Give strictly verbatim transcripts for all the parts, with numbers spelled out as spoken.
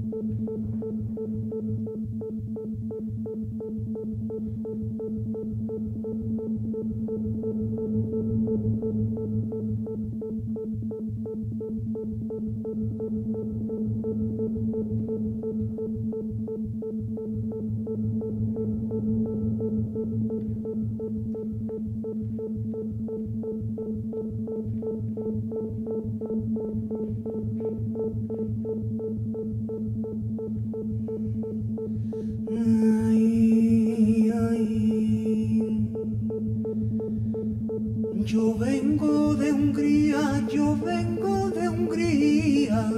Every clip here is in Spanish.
Yo vengo de Hungría, yo vengo de Hungría.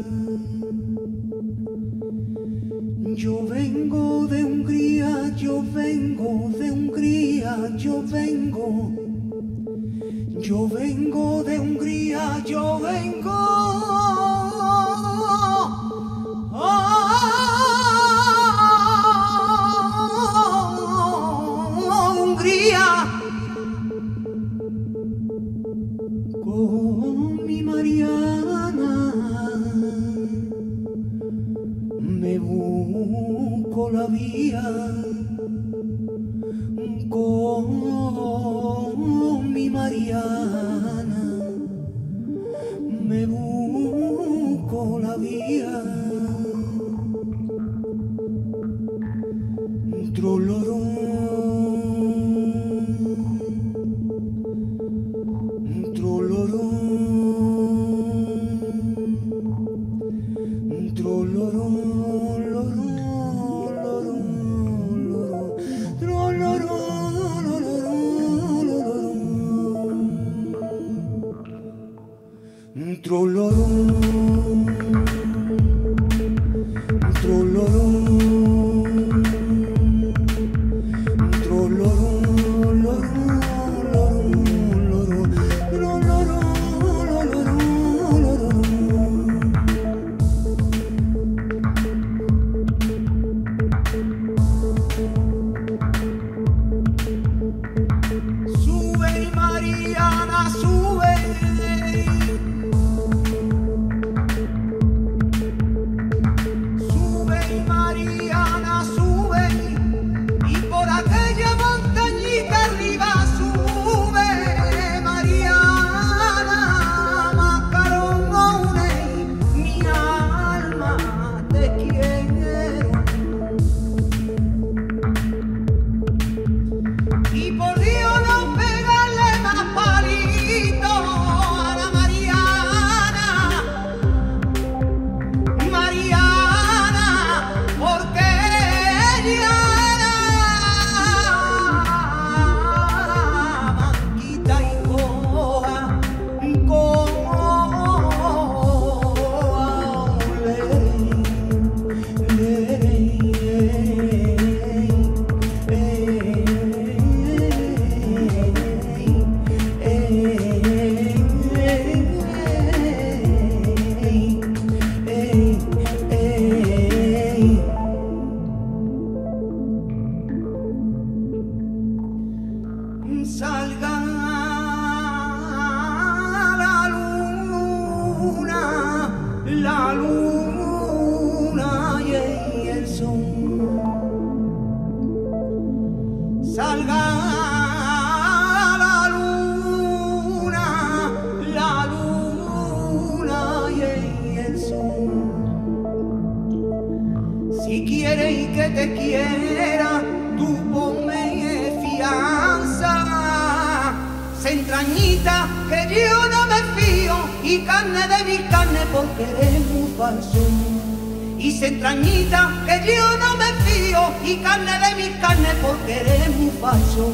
Yo vengo de Hungría, yo vengo de Hungría, yo vengo. Yo vengo de Hungría, yo vengo. Oh, Hungría. Con mi Mariana me busco la vía, con mi Mariana me busco la vía. Trolorón, sube Mariana, sube. Sube Mariana, sube. Y por aquella montañita arriba sube Mariana. Macarone, mi alma te quiero. Y por Dios no pegarle más palito a la Mariana, Mariana, porque ella era manquita y coja, salga la luna, la luna y el sol. Salga la luna, la luna y el sol. Si quieres que te quiera, tú ponme fianza. Entrañita, que yo no me fío, y carne de mi carne porque eres muy falso. Y entrañita, que yo no me fío, y carne de mi carne porque eres muy falso.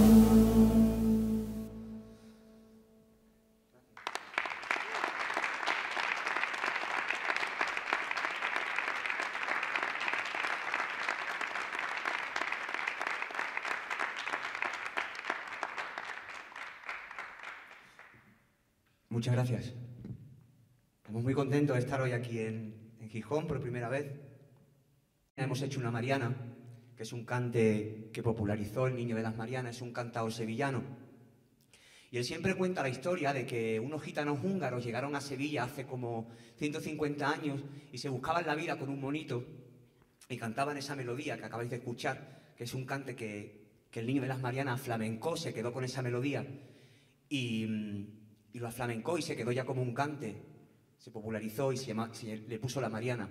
Muchas gracias. Estamos muy contentos de estar hoy aquí en, en Gijón por primera vez. Hemos hecho una Mariana, que es un cante que popularizó el Niño de las Marianas, es un cantao sevillano. Y él siempre cuenta la historia de que unos gitanos húngaros llegaron a Sevilla hace como ciento cincuenta años y se buscaban la vida con un monito y cantaban esa melodía que acabáis de escuchar, que es un cante que, que el niño de las Marianas flamencó, se quedó con esa melodía y, y lo aflamencó y se quedó ya como un cante, se popularizó y se, llama, se le puso la Mariana.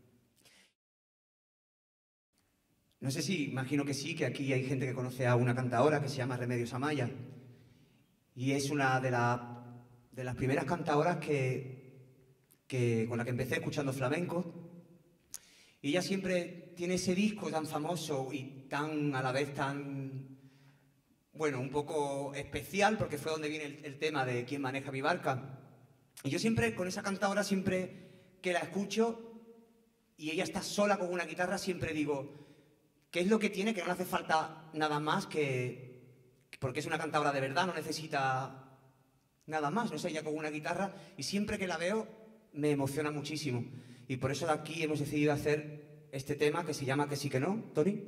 No sé si, imagino que sí, que aquí hay gente que conoce a una cantadora que se llama Remedios Amaya. Y es una de, la, de las primeras cantadoras que, que, con la que empecé escuchando flamenco. Y ella siempre tiene ese disco tan famoso y tan, a la vez tan, bueno, un poco especial, porque fue donde viene el, el tema de ¿Quién maneja mi barca? Y yo siempre, con esa cantadora, siempre que la escucho y ella está sola con una guitarra, siempre digo, ¿qué es lo que tiene? Que no le hace falta nada más que... porque es una cantadora de verdad, no necesita nada más, no sé, ella con una guitarra, y siempre que la veo me emociona muchísimo. Y por eso de aquí hemos decidido hacer este tema que se llama Que sí que no, Tony.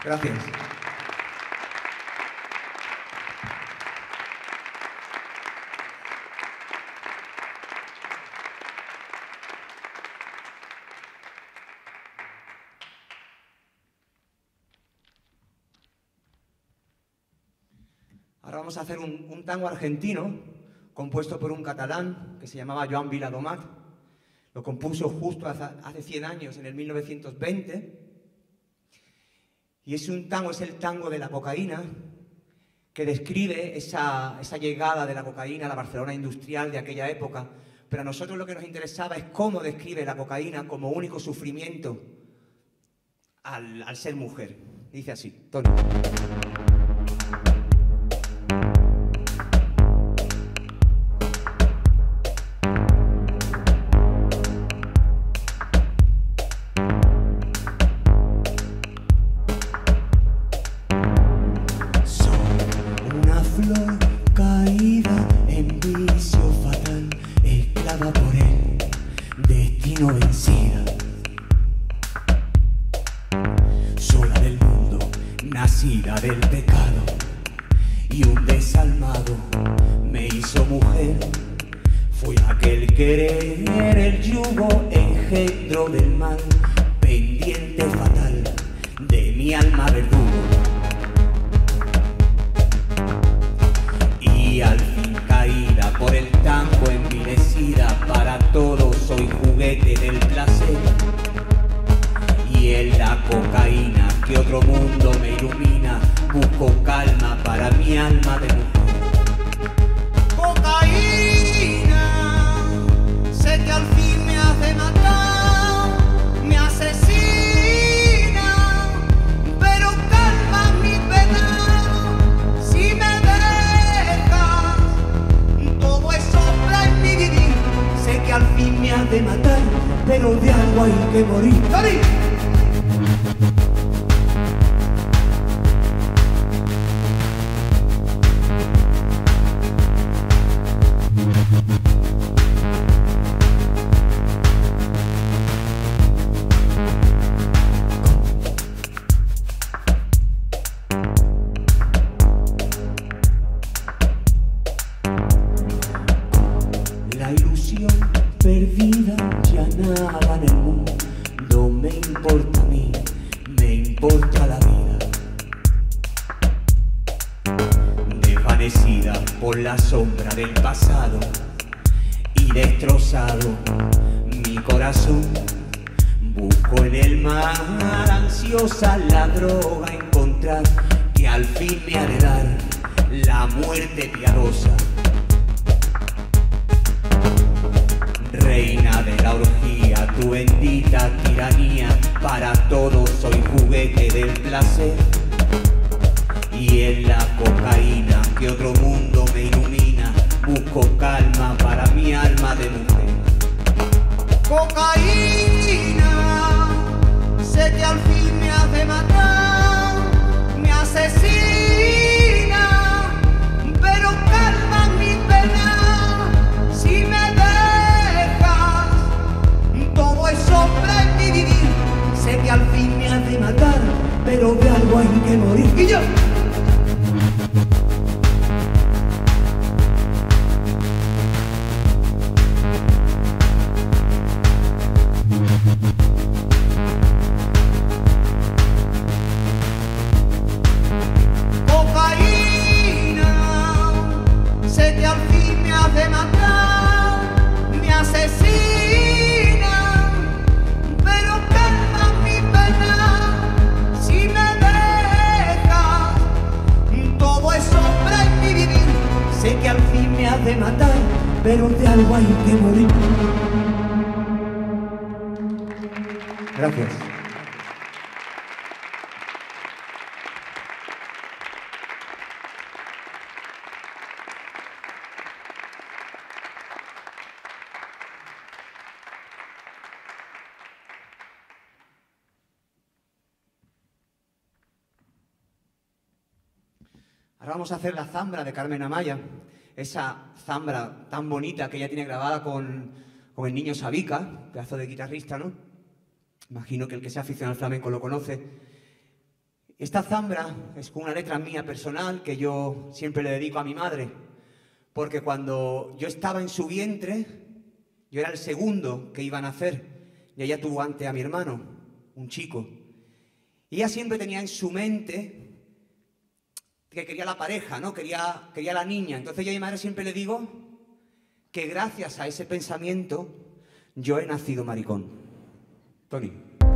Gracias. Ahora vamos a hacer un, un tango argentino compuesto por un catalán que se llamaba Joan Viladomat. Lo compuso justo hace, hace cien años, en el mil novecientos veinte. Y es un tango, es el tango de la cocaína, que describe esa, esa llegada de la cocaína a la Barcelona industrial de aquella época. Pero a nosotros lo que nos interesaba es cómo describe la cocaína como único sufrimiento al, al ser mujer. Dice así, Tony. Flor caída en vicio fatal, esclava por el destino vencida. Sola del mundo, nacida del pecado, y un desalmado me hizo mujer. Fui aquel querer, el yugo engendro del mal, pendiente fatal de mi alma verdugo. Y al fin caída por el tango envilecida, para todos soy juguete del placer. Y en la cocaína que otro mundo me ilumina, busco calma para mi alma de mujer. Cocaína, sé que al fin me hace matar, me asesina, pero calma mi pena. Si me sé que al fin me has de matar, pero de algo hay que morir. ¡Dani! Perdida ya nada en el mundo, no me importa a mí, me importa la vida. Desvanecida por la sombra del pasado y destrozado mi corazón, busco en el mar ansiosa la droga encontrar, que al fin me ha de dar la muerte piadosa. Reina de la orgía, tu bendita tiranía, para todos soy juguete del placer. Y en la cocaína que otro mundo me ilumina, busco calma para mi alma de mujer. Cocaína, sé que al fin me hace matar, me asesina, pero calma mi pena. Si me todo es sombra en mi vivir, sé que al fin me has de matar, pero de algo hay que morir. Y yo cocaína, sé que al fin me has de matar, me asesina, sé que al fin me has de matar, pero de algo hay que morir. Gracias. Ahora vamos a hacer la zambra de Carmen Amaya, esa zambra tan bonita que ella tiene grabada con, con el niño Sabica, pedazo de guitarrista, ¿no? Imagino que el que sea aficionado al flamenco lo conoce. Esta zambra es con una letra mía personal que yo siempre le dedico a mi madre, porque cuando yo estaba en su vientre, yo era el segundo que iba a nacer, y ella tuvo antes a mi hermano, un chico. Y ella siempre tenía en su mente que quería la pareja, ¿no? Quería, quería la niña. Entonces yo a mi madre siempre le digo que gracias a ese pensamiento yo he nacido maricón. Tony.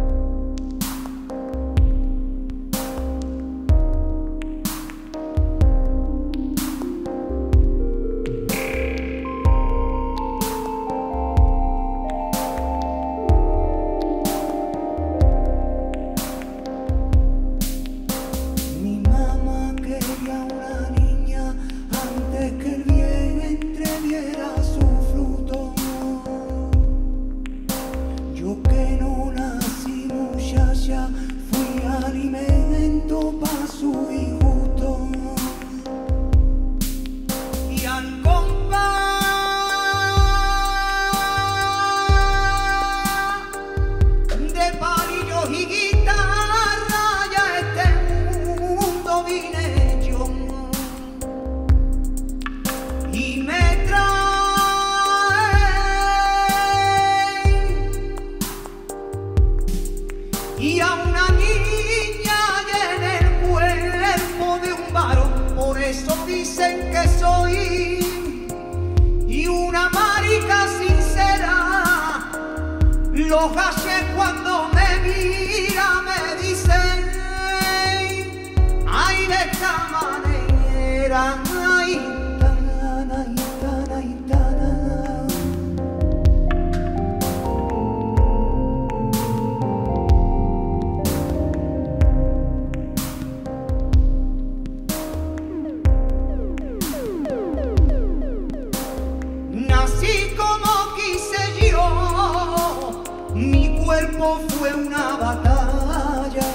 Los gases cuando me miran me dicen, ay, de esta manera, ay, tan, ay, tan, ay, tan. Nací como quise yo, mi cuerpo fue una batalla.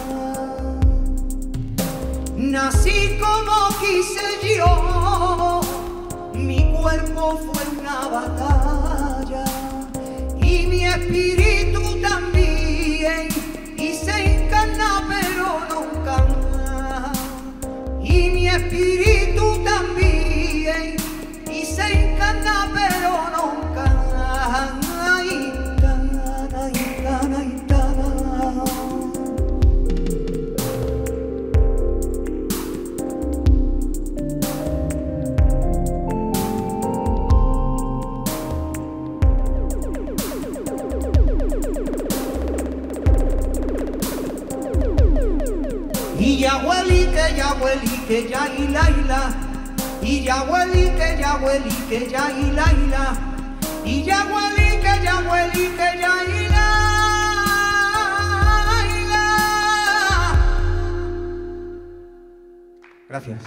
Nací como quise yo, mi cuerpo fue una batalla. Y mi espíritu también, y se encarna pero nunca. Y mi espíritu también, y se encarna pero nunca. Ay, y ya huelí que ya huelí que ya y la ila, y ya huelí que ya huelí que ya y la ila, y ya huelí que ya huelí que ya y la ila. Gracias.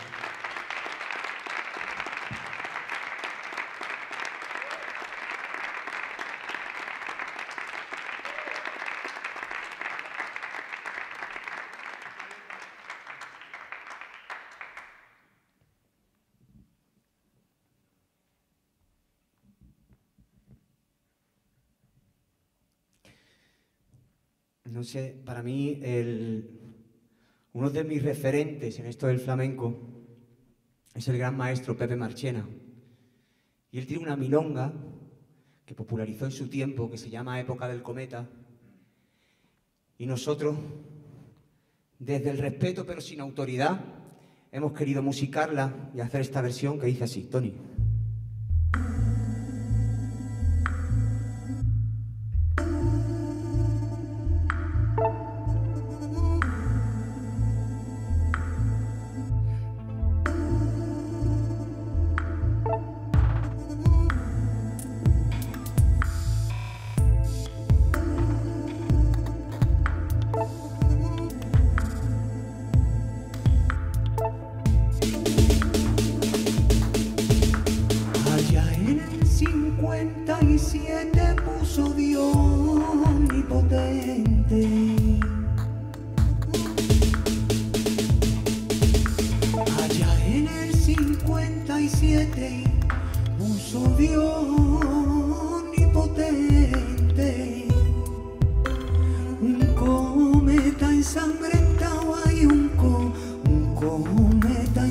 No sé, para mí el, uno de mis referentes en esto del flamenco es el gran maestro Pepe Marchena. Y él tiene una milonga que popularizó en su tiempo, que se llama Época del Cometa. Y nosotros, desde el respeto pero sin autoridad, hemos querido musicarla y hacer esta versión que dice así, Tony. cincuenta y siete puso Dios omnipotente. Allá en el cincuenta y siete puso Dios omnipotente. Un cometa ensangrentado y un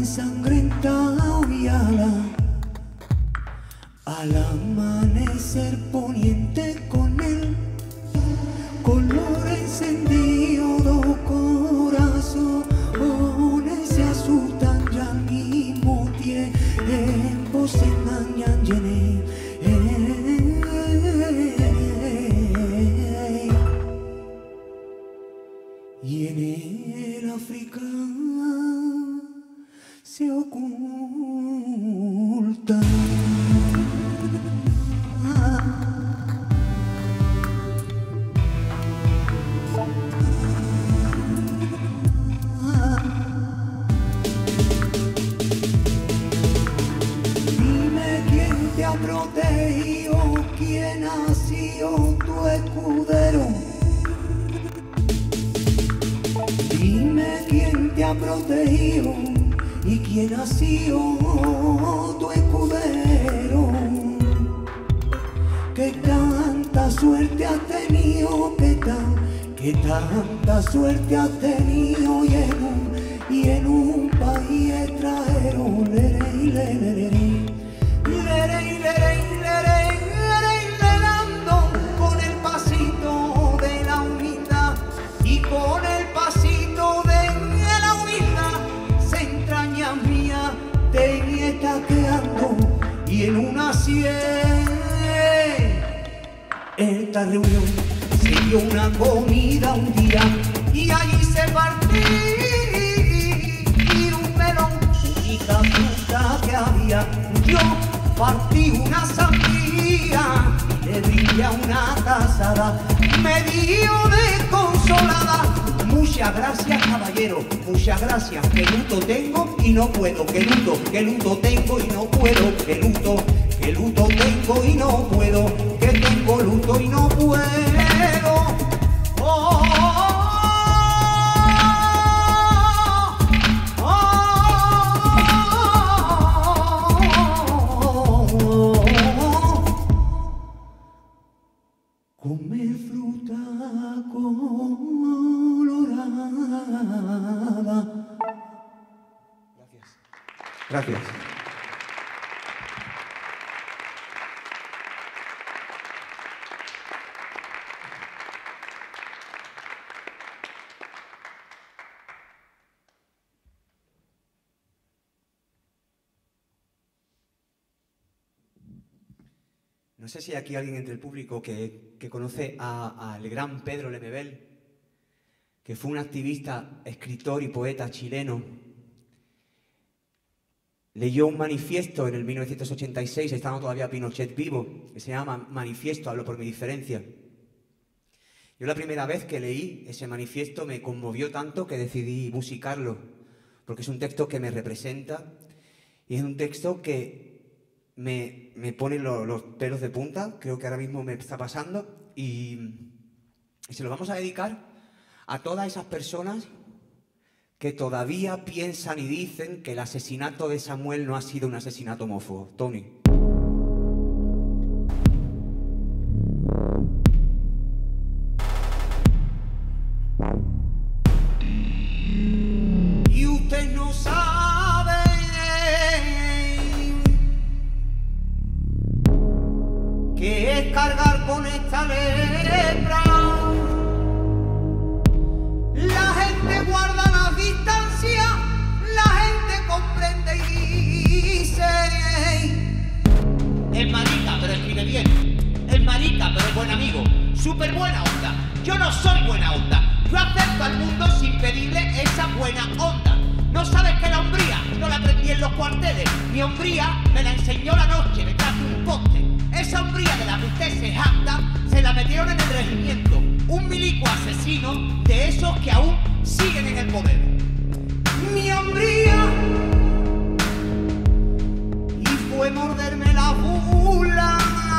ensangrentado y ala, al amanecer poniente con el color encendido do corazones se asustan ya al mismo tiempo se engañan llené. Y en el África se oculta. Dime quién te ha protegido, quién ha sido tu escudero. Dime quién te ha protegido y quién ha sido tu escudero. Que tanta suerte has tenido, que, tan, que tanta suerte has tenido y en un, y en un país extranjero. Lere, lere, lere, lere, lere, lere, lerando con el pasito de la humildad y con el pasito de la humildad se entraña mía te está quedando y en una sien esta reunión se dio una comida un día y allí se partí y un melón y la fruta que había yo partí una sandía le brindé una tazada me dio desconsolada. Muchas gracias, caballero, muchas gracias, que luto tengo y no puedo, que luto, que luto tengo y no puedo, que luto, que luto tengo y no puedo, que tengo luto y no puedo. Oh, comer fruta colorada. Gracias. Gracias. No sé si hay aquí alguien entre el público que, que conoce al gran Pedro Lemebel, que fue un activista, escritor y poeta chileno. Leyó un manifiesto en el mil novecientos ochenta y seis, estando todavía Pinochet vivo, que se llama Manifiesto, hablo por mi diferencia. Yo la primera vez que leí ese manifiesto me conmovió tanto que decidí musicarlo, porque es un texto que me representa y es un texto que Me, me pone lo, los pelos de punta, creo que ahora mismo me está pasando, y, y se lo vamos a dedicar a todas esas personas que todavía piensan y dicen que el asesinato de Samuel no ha sido un asesinato homófobo. Tony. Y usted no sabe que es cargar con esta lepra. La gente guarda las distancias, la gente comprende y dice: es marica, pero escribe bien. Es marica, pero es buen amigo. Súper buena onda. Yo no soy buena onda. Yo acepto al mundo sin pedirle esa buena onda. No sabes que la hombría no la aprendí en los cuarteles. Mi hombría me la enseñó la noche detrás de un poste. Esa hombría de la que usted se jacta, se la metieron en el regimiento. Un milico asesino de esos que aún siguen en el poder. Mi hombría, y fue morderme la bula,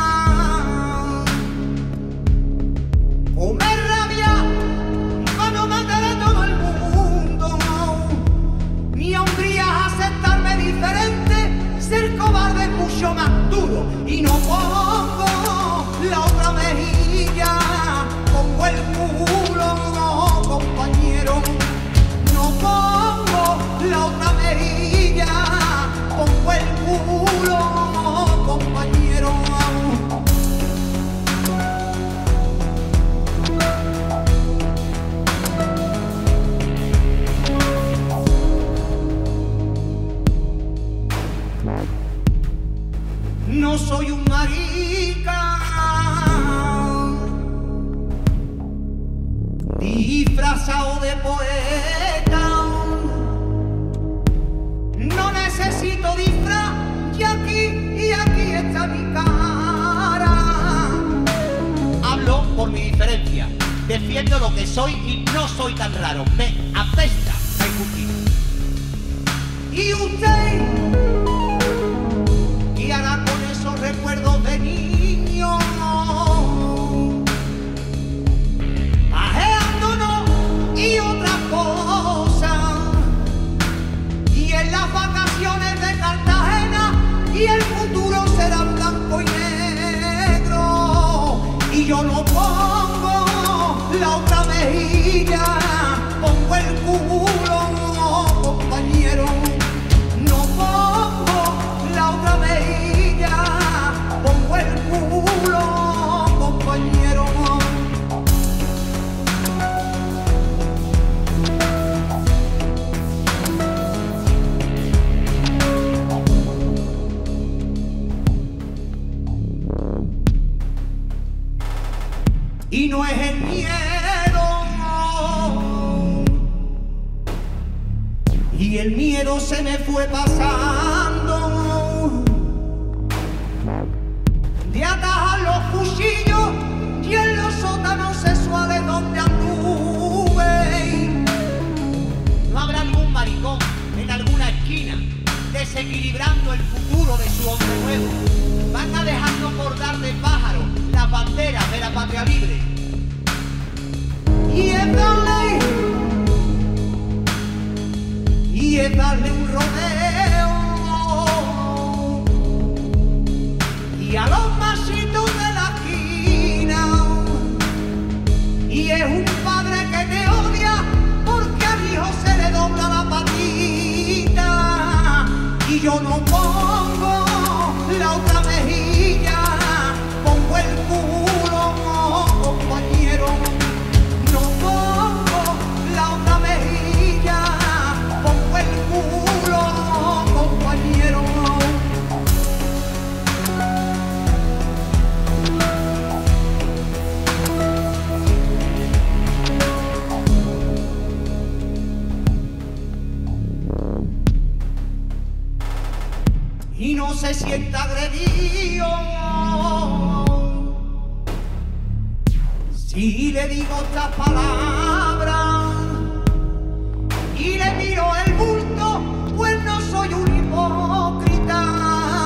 comer rabia, para no matar a todo el mundo. Mi hombría es aceptarme diferente, ser cobarde es mucho más duro. Y no pongo la otra mejilla, pongo el culo, no, compañero. No pongo la otra disfrazado de poeta. No necesito disfraz, y aquí, y aquí está mi cara. Hablo por mi diferencia, defiendo lo que soy y no soy tan raro. Me apesta Caicuquí. Y usted, y ahora con esos recuerdos de niño, pajeándonos y otras cosas, y en las vacaciones de Cartagena, y el futuro será blanco y negro, y yo no pongo la otra mejilla, pongo el culo, compañero. No pongo la otra mejilla, pongo el culo, compañero. Y no es el miedo, y el miedo se me fue pasando de atajar los cuchillos y en los sótanos sexuales donde anduve. ¿No habrá algún maricón en alguna esquina desequilibrando el futuro de su hombre nuevo? Van a dejarnos bordar de pájaro las banderas de la patria libre. Y es darle, y es darle un rodeo, y a los machitos de la esquina, y es un padre que te odia porque al hijo se le dobla la patita, y yo no pongo la otra mejilla, pongo el culo, compañero. No pongo la otra mejilla, pongo el culo, compañero. Y no se sienta agredido si le digo estas palabras y le miro el bulto, pues no soy un hipócrita.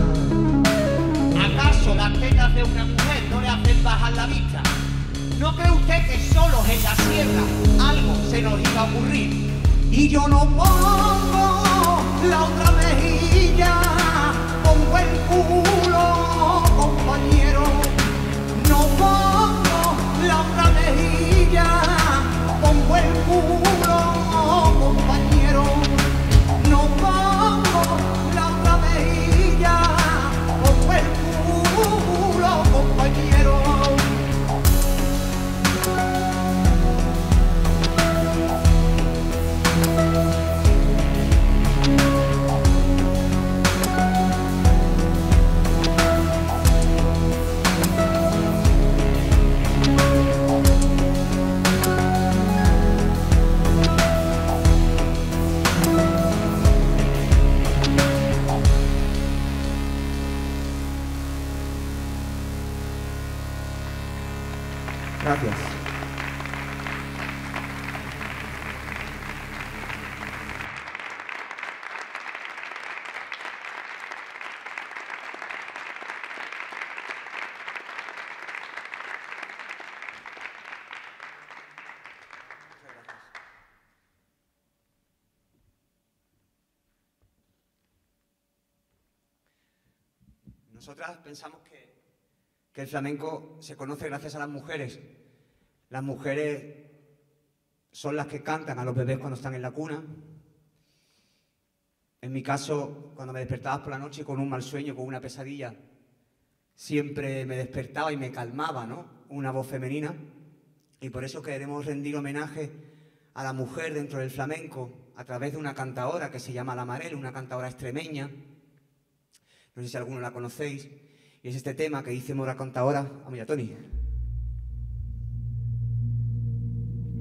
¿Acaso las tetas de una mujer no le hacen bajar la vista? ¿No cree usted que solos en la sierra algo se nos iba a ocurrir? Y yo no pongo la otra mejilla, pongo el culo, compañero. No pongo la otra mejilla, pongo el culo, compañero. No pongo la otra mejilla, pongo el culo, compañero. Gracias. Nosotras pensamos que, que el flamenco se conoce gracias a las mujeres. Las mujeres son las que cantan a los bebés cuando están en la cuna. En mi caso, cuando me despertabas por la noche con un mal sueño, con una pesadilla, siempre me despertaba y me calmaba, ¿no? Una voz femenina. Y por eso queremos rendir homenaje a la mujer dentro del flamenco a través de una cantaora que se llama La Marel, una cantaora extremeña. No sé si alguno la conocéis. Y es este tema que dice Mora Cantaora. Ah, mira, Tony.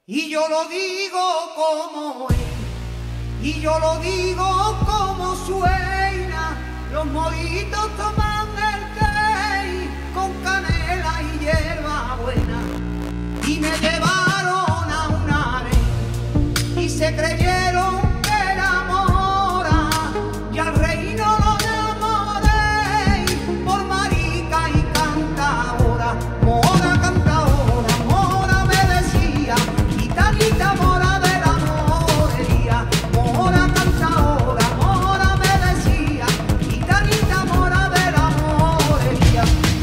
Y yo lo digo como es, y yo lo digo como suena. Los moritos toman el té con canela y hierba buena. Y me llevaron a un harén y se creyeron que era mora, y al rey no lo enamoré por marica y cantadora. Mora, cantadora, mora me decía, gitanita mora de la morería. Mora, cantadora, mora me decía, gitanita mora de la morería.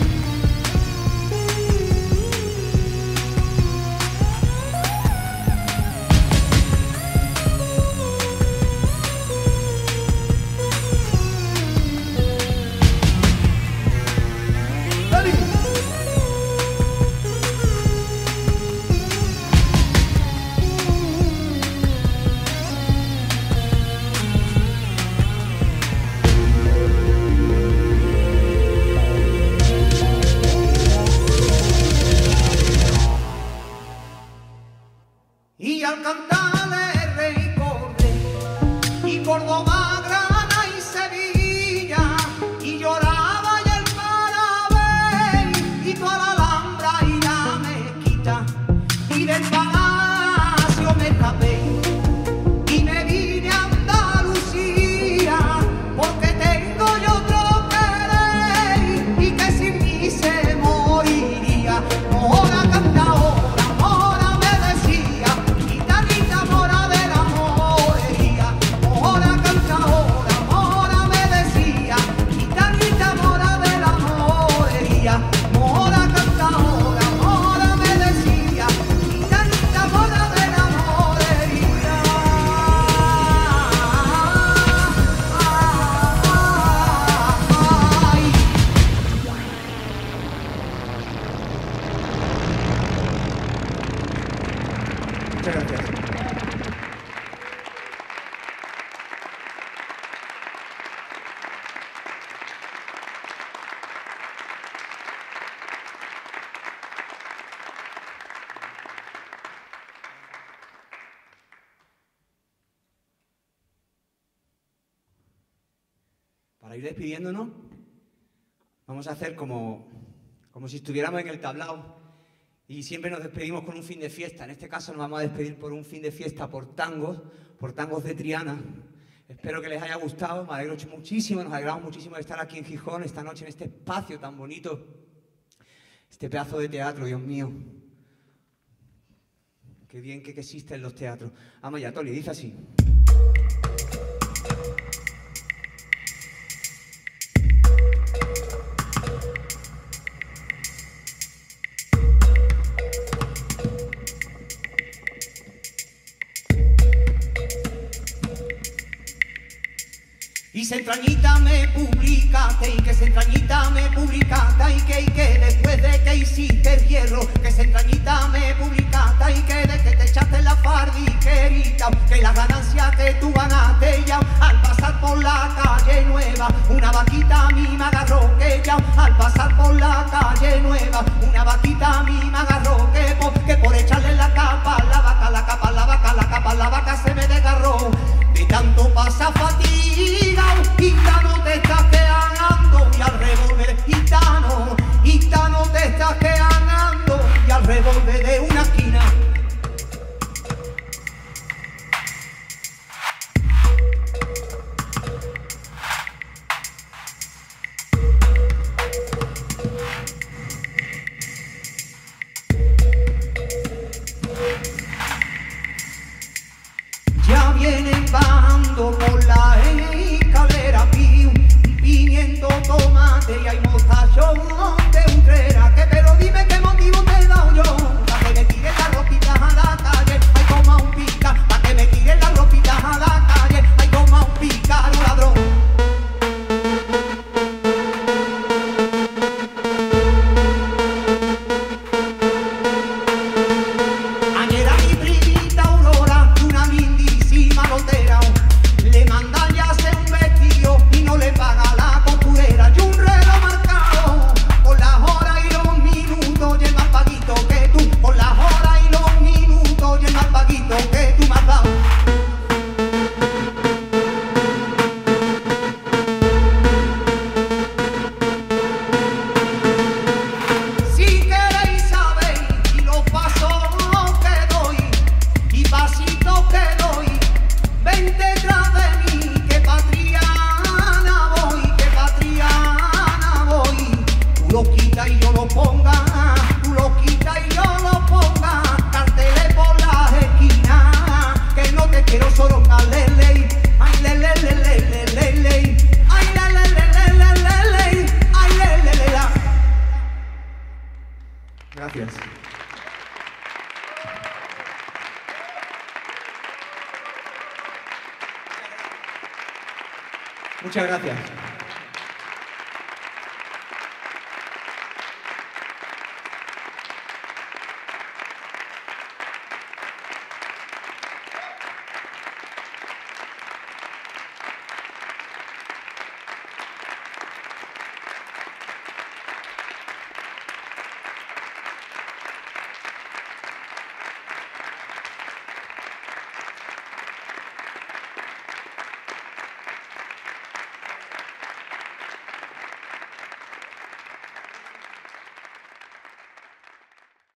Y al cantarle recordé y Córdoba, Granada y Sevilla, y lloraba y el Parabén y toda la Alhambra y la mezquita, y del palacio me escapé y me vine a Andalucía, porque tengo yo otro querer y que sin mí se moriría. Mora, cantadora, mora me decía, gitanita mora de la morería. Mora, cantadora, mora me decía, gitanita mora de la morería. Mora, cantadora, mora me decía, gitanita mora de la morería. Ay. Muchas gracias. Para ir despidiéndonos, vamos a hacer como, como si estuviéramos en el tablao y siempre nos despedimos con un fin de fiesta. En este caso nos vamos a despedir por un fin de fiesta por tangos, por tangos de Triana. Espero que les haya gustado, me alegro muchísimo, nos alegramos muchísimo de estar aquí en Gijón esta noche en este espacio tan bonito, este pedazo de teatro, Dios mío. Qué bien que, que existen los teatros. Vamos ya, Toli, dice así. Y se entrañita me publicaste, y que se entrañita me publicaste, y que, y que después de que hiciste el hierro, que se entrañita me publicaste, y que de que te echaste la fardiquerita, que las ganancias que tú ganaste ya, al pasar por la calle nueva, una vaquita a mí me agarró que ya, al pasar por la calle nueva, una vaquita a mí me agarró que por, que por echarle la capa a la vaca, la capa a la vaca, la capa a la vaca se me desgarró, de tanto pasa fatiga. Gitano te estás quedando y al revólver, gitano, gitano te estás quedando y al revólver de una esquina. Ya vienen bajando por la escalera, pimiento, tomate y hay mostachón de utrera, que pero dime qué motivo te he dado yo, para que me tires la rosquita Muchas gracias.